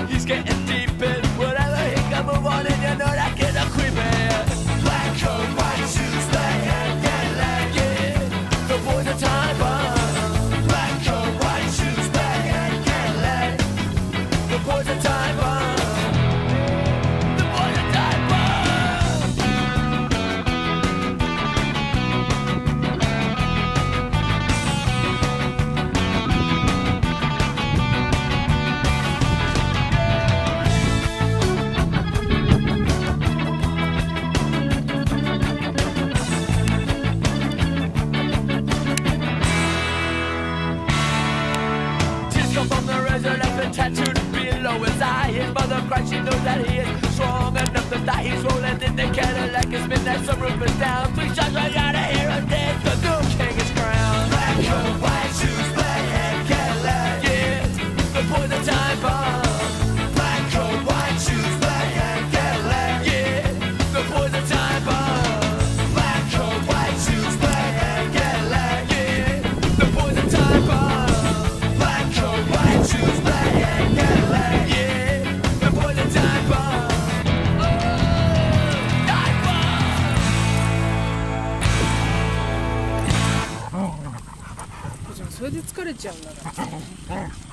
He's getting deep in whatever he can move on, and you know that kid a creepy. Black coat, white shoes, black hat, Cadillac, yeah. The boy's a time bomb. Black coat, white shoes, black hat, Cadillac. The boy's a time bomb. The boy's a time bomb. Tears come from the razor that's been tattooed below his eye. His mother cries, she knows that he is strong enough to die. He's rolling in the Cadillac, it's midnight, some roof is down. 3 shots right out of here and dead, the new king is crowned. Black coat, white shoes, black hat, Cadillac, yeah. The boy's a time bomb. Black coat, white shoes, black hat, Cadillac, yeah. The boy's a time bomb. Black coat, white shoes, black hat, Cadillac, yeah. The boy's a time bomb. Black coat, white shoes, black hat, Cadillac, yeah. The boy's a time bomb. Oh, time bomb. それで疲れちゃうんだから。